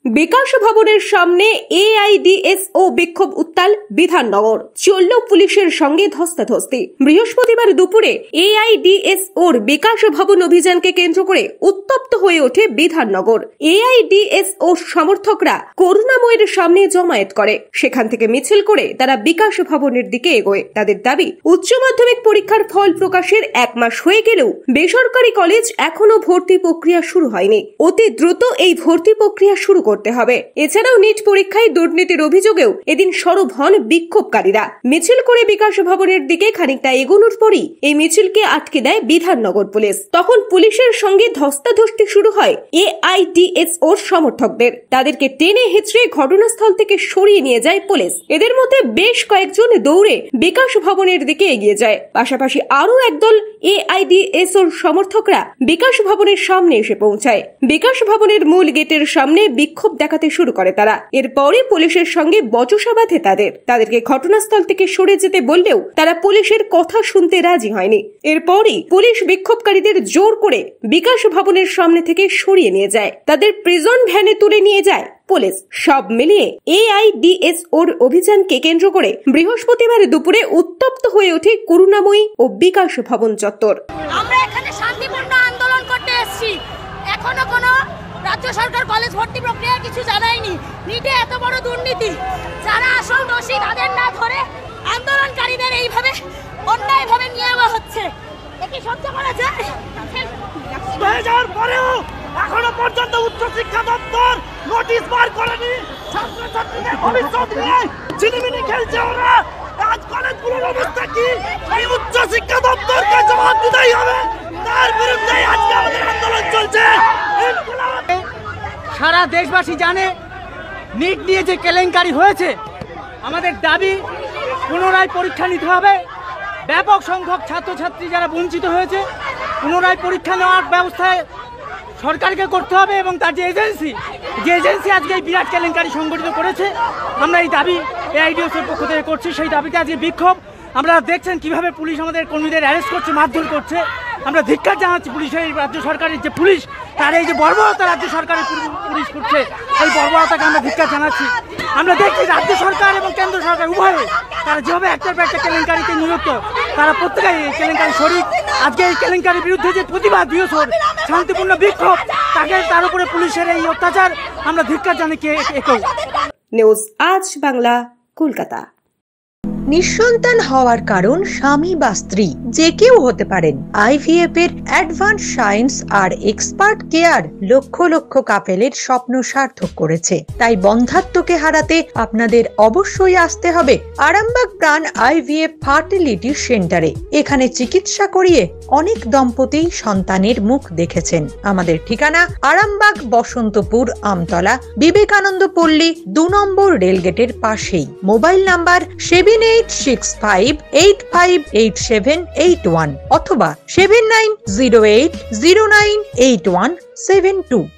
বিকাশ ভবনের সামনে এআইডিএসও বিক্ষোভ উত্তাল বিধাননগর, চলল পুলিশের সঙ্গে ধস্তাধস্তি। বৃহস্পতিবার দুপুরে এআইডিএসওর বিকাশ ভবন অভিযানকে কেন্দ্র করে উত্তপ্ত হয়ে ওঠে বিধাননগর। এআইডিএসও সমর্থকরা করুণাময়ের সামনে জমায়েত করে, সেখান থেকে মিছিল করে তারা বিকাশ ভবনের দিকে এগোয়। তাদের দাবি, উচ্চ মাধ্যমিক পরীক্ষার ফল প্রকাশের 1 মাস হয়ে গেলেও বেসরকারি কলেজ এখনো ভর্তি প্রক্রিয়া শুরু হয়নি। অতি দ্রুত এই ভর্তি প্রক্রিয়া শুরু করতে হবে। এছাড়াও নিট পরীক্ষায় দুর্নীতির অভিযোগেও এদিন সরব হন বিক্ষোভকারীরা। মিছিল করে বিকাশ ভবনের দিকে খানিকটা এগোনোর পরই এই মিছিলকে আটকে দেয় বিধাননগর পুলিশ। তখন পুলিশের সঙ্গে ধস্তাধস্তি শুরু হয় এআইডিএসওর সমর্থকদের। তাদেরকে টেনে হিঁচড়ে ঘটনাস্থল থেকে সরিয়ে নিয়ে যায় পুলিশ। এদের মধ্যে বেশ কয়েকজন দৌড়ে বিকাশ ভবনের দিকে এগিয়ে যায়। পাশাপাশি আরো একদল এআইডিএসওর সমর্থকরা বিকাশ ভবনের সামনে এসে পৌঁছায়। বিকাশ ভবনের মূল গেটের সামনে বিক্ষোভ দেখাতে শুরু করে তারা। এরপরে পুলিশের সঙ্গে বচসা বাঁধে তাদেরকে ঘটনাস্থল থেকে সরে যেতে বললেও তারা পুলিশের কথা শুনতে রাজি হয়নি। এরপরই পুলিশ বিক্ষোভকারীদের জোর করে বিকাশ ভবনের সামনে থেকে সরিয়ে নিয়ে যায়। তাদের প্রিজন ভ্যানে তুলে নিয়ে যায় পুলিশ। সব মিলিয়ে এআইডিএসওর অভিযানকে কেন্দ্র করে বৃহস্পতিবার দুপুরে উত্তপ্ত হয়ে ওঠে করুণাময়ী ও বিকাশ ভবন চত্বর। আমরা এখানে শান্তিপূর্ণ আন্দোলন করতে এসেছি। এখনো কোনো রাজ্য সরকার কলেজ ভর্তি প্রক্রিয়ার কিছু জানায়নি। নিটে এত বড় দুর্নীতি, যারা আসল দোষী তাদের না ধরে আন্দোলনকারীদের এইভাবে অন্যায়ভাবে নিয়ে যাওয়া হচ্ছে। এটি সহ্য করা যায়? হয়ে যাওয়ার পরেও এখনো পর্যন্ত উচ্চশিক্ষা দপ্তর নোটিশ বার করেনি। ছাত্রছাত্রীদের ভবিষ্যৎ নিয়ে ঝিলিমিলি খেলছে ওরা। আজ কলেজগুলোর অবস্থা কি? এই উচ্চশিক্ষা দপ্তরকে জবাব দিতেই হবে। তার বিরুদ্ধে আজকে আমাদের আন্দোলন চলছে। সারা দেশবাসী জানে নিট নিয়ে যে কেলেঙ্কারি হয়েছে। আমাদের দাবি, পুনরায় পরীক্ষা নিতে হবে। ব্যাপক সংখ্যক ছাত্রছাত্রী যারা বঞ্চিত হয়েছে, পুনরায় পরীক্ষা নেওয়ার ব্যবস্থায় সরকারকে করতে হবে এবং তার যে এজেন্সি আজকে এই বিরাট কেলেঙ্কারি সংগঠিত করেছে, আমরা এই দাবি এআইডিএসওর পক্ষ থেকে করছি। সেই দাবিতে আজকে বিক্ষোভ। আমরা দেখছেন কিভাবে পুলিশ আমাদের কর্মীদের অ্যারেস্ট করছে, মারধর করছে। আমরা ধিক্কার জানাচ্ছি পুলিশের, এই রাজ্য সরকারের যে পুলিশ, তার এই যে বর্বরতা রাজ্য সরকারের পুলিশ করছে, এই বর্বরতাকে আমরা ধিক্কার জানাচ্ছি। আমরা দেখছি রাজ্য সরকার এবং কেন্দ্র সরকার উভয়ে তারা যেভাবে একটার পর একটা কেলেঙ্কারিতে নিযুক্ত, তারা প্রত্যেকেই এই কেলেঙ্কারি শরিক। আজকে এই কেলেঙ্কারির বিরুদ্ধে যে প্রতিবাদ, বৃহস্পর শান্তিপূর্ণ বিক্ষোভ, তার উপরে পুলিশের এই অত্যাচার আমরা ধিক্কার জানিয়ে একই। নিউজ আজ বাংলা, কলকাতা। নিঃসন্তান হওয়ার কারণ স্বামী বা স্ত্রী যে কেউ হতে পারেন। আইভিএফ এর অ্যাডভান্স সায়েন্স আর এক্সপার্ট কেয়ার লক্ষ লক্ষ কাপেলের স্বপ্ন সার্থক করেছে। তাই বন্ধাত্বকে হারাতে আপনাদের অবশ্যই আসতে হবে আরামবাগ প্রাণ আইভিএফ ফার্টিলিটি সেন্টারে। এখানে চিকিৎসা করিয়ে অনেক দম্পতি সন্তানের মুখ দেখেছেন। আমাদের ঠিকানা আরামবাগ, বসন্তপুর, আমতলা, বিবেকানন্দ পল্লী, 2 নম্বর রেলগেটের পাশেই। মোবাইল নাম্বার 7865858781 অথবা 7908098172।